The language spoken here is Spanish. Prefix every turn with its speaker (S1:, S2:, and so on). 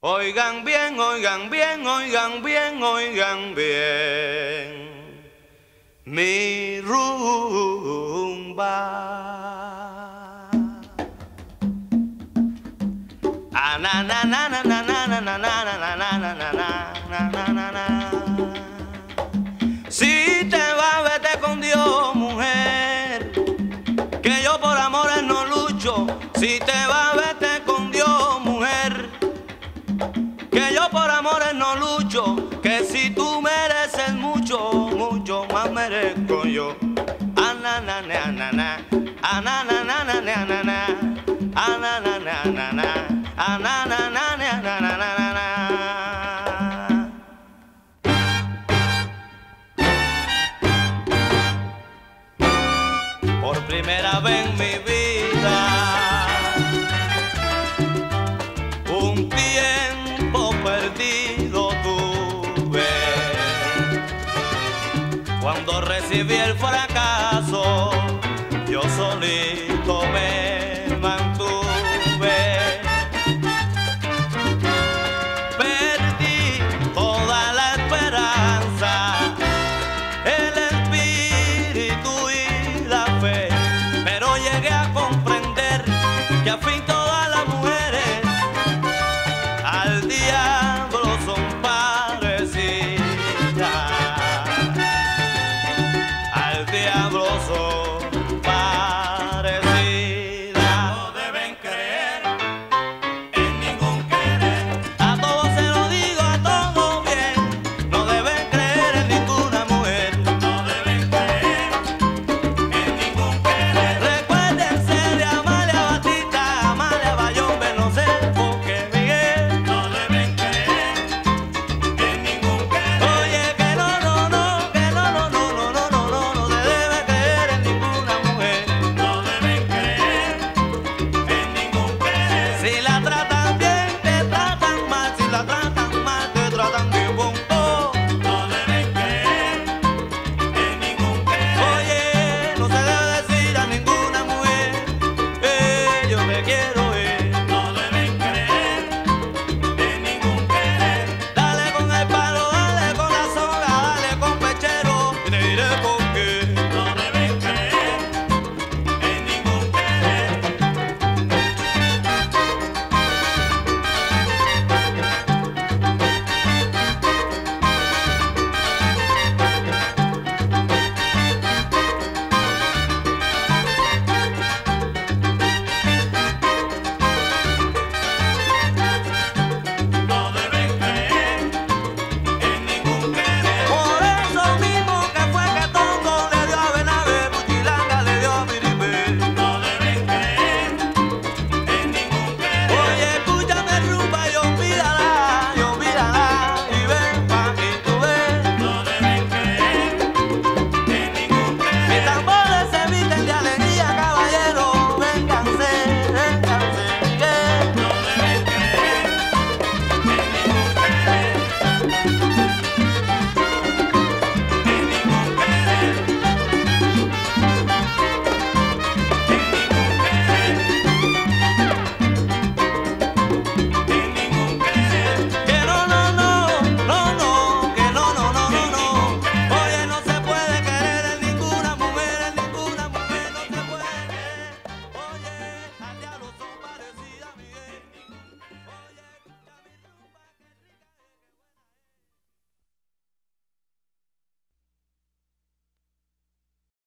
S1: Oigan bien, oigan bien, oigan bien, oigan bien. Mi rumba. Ah, na na na na na na na na na na na na na na na na. Si te vas, vete con Dios, mujer, que yo por amores no lucho. Si te vas, vete con Dios, mujer, que yo por amores no lucho. Que si tú mereces mucho, mucho más merezco yo. Ah, na na na na na, ah, na na na na na na, ah, na na na na na, ah, na